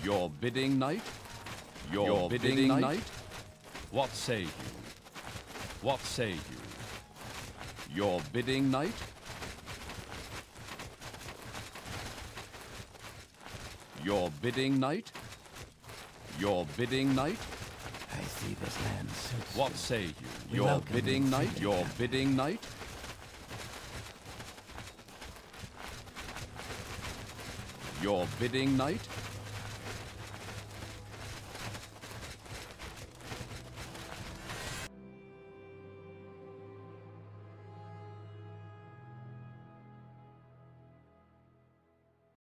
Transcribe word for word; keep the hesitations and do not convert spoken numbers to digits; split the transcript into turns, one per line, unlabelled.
Your bidding, knight? Your, Your bidding, bidding knight? knight? What say you? What say you? Your bidding, knight? Your bidding, knight? Your bidding, knight?
I see this land suits
What
you.
say you?
We
Your
welcome
bidding,
you,
knight?
Freedom
Your
Captain.
bidding, knight? Your bidding, knight?